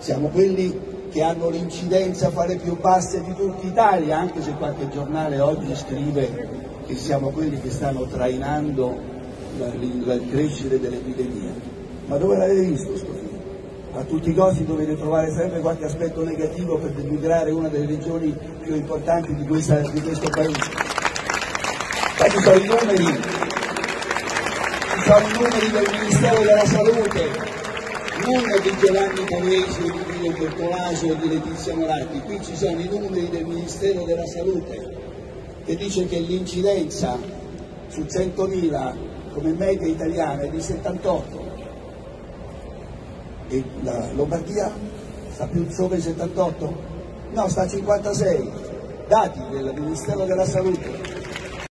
siamo quelli che hanno l'incidenza fra le più basse di tutta Italia, anche se qualche giornale oggi scrive che siamo quelli che stanno trainando il crescere dell'epidemia. Ma dove l'avete visto sto film? A tutti i costi dovete trovare sempre qualche aspetto negativo per denigrare una delle regioni più importanti di questo paese. Poi ci sono i numeri del Ministero della Salute, non di Giovanni Pavesi, di Guido Bertolaso o di Letizia Moratti. Qui ci sono i numeri del Ministero della Salute che dice che l'incidenza su 100.000 come media italiana è di 78 e la Lombardia sta più sopra i 78? No, sta a 56. Dati del Ministero della Salute.